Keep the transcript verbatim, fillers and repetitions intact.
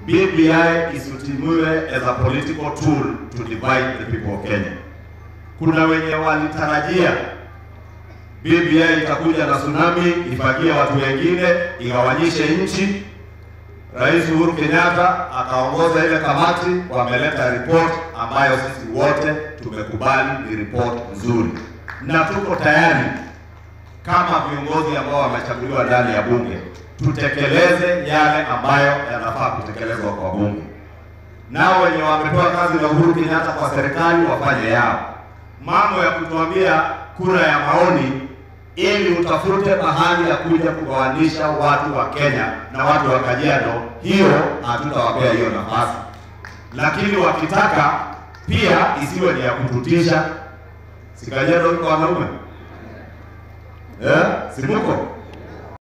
B B I isitumiwe as a political tool to divide the people of Kenya. Kuna wenye walitarajia B B I itakuja na tsunami, ifagie watu wengine, igawanyishe nchi. Rais Uhuru Kenyatta akaongoza ile kamati, wameleta report ambayo sisi wote tumekubali ni report nzuri. Na tuko tayari kama viongozi ambao wamechaguliwa ndani ya bunge tutekeleze yale ambayo yanafaa kutekelezwa kwa bunge. Nao wenye wamepewa kazi na Uhuru Kenyatta kwa serikali wafanye yao. Mambo ya kutuambia kura ya maoni ili utafute mahali ya kuja kugawanisha watu wa Kenya na watu wa Kajiado, hiyo hatutawapea hiyo nafasi. Lakini wakitaka pia isiwe ni ya kututisha. Si Kajiado iko wanaume? Eh, si muko?